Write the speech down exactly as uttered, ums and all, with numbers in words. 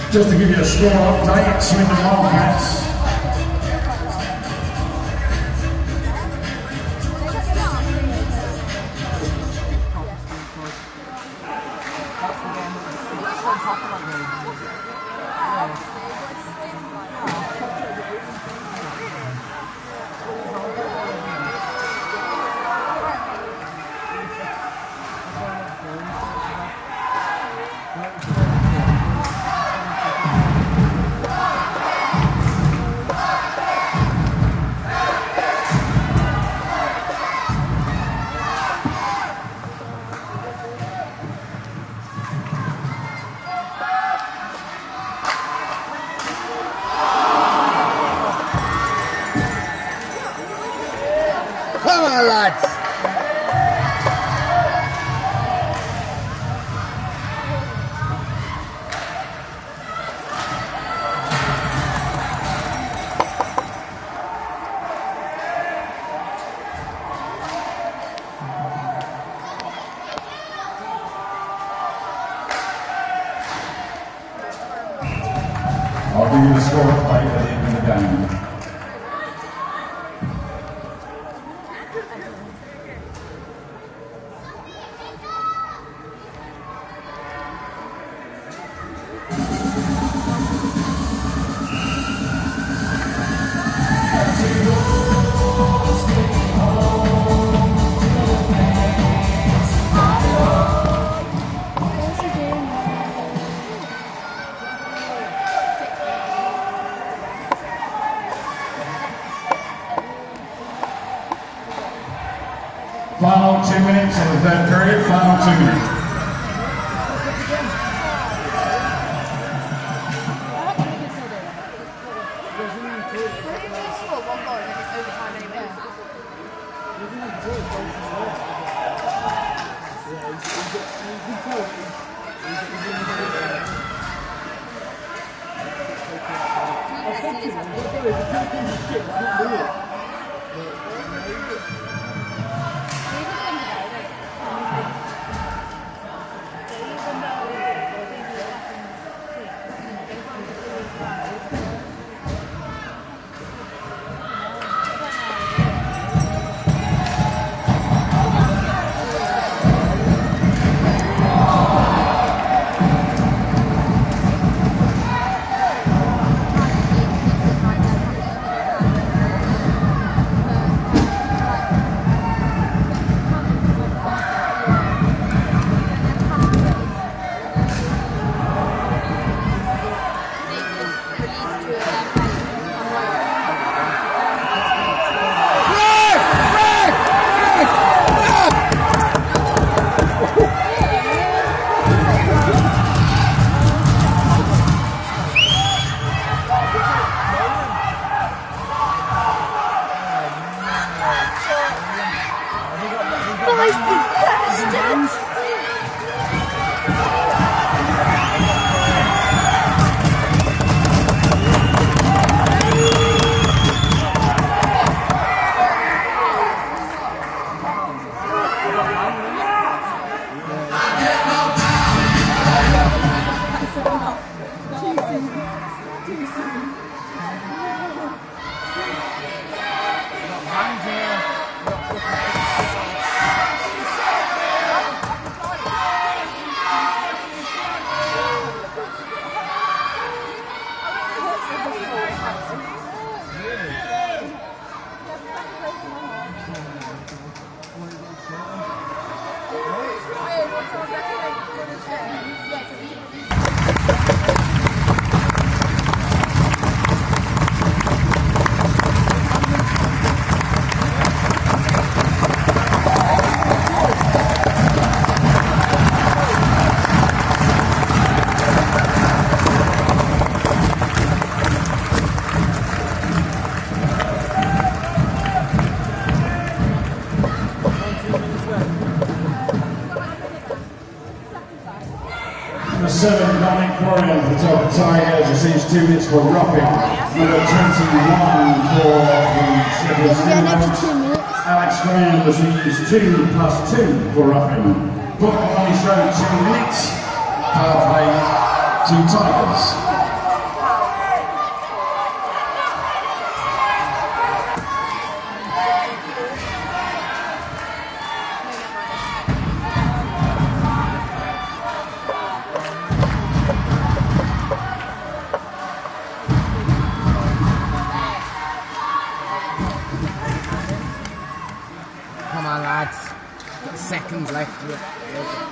Just to give you a score update, Swindon Wildcats. Come on, lads! I'll give you the score update at the end of the game. Final two minutes in the third period, final two minutes. Number seven, Dominic Warrior for the Telford Tigers, receives two minutes for roughing. Number twenty-one for the Sheffield Steelers. Alex Graham receives two plus two for roughing. Book on his road, two minutes. Power play to Tigers. seconds left.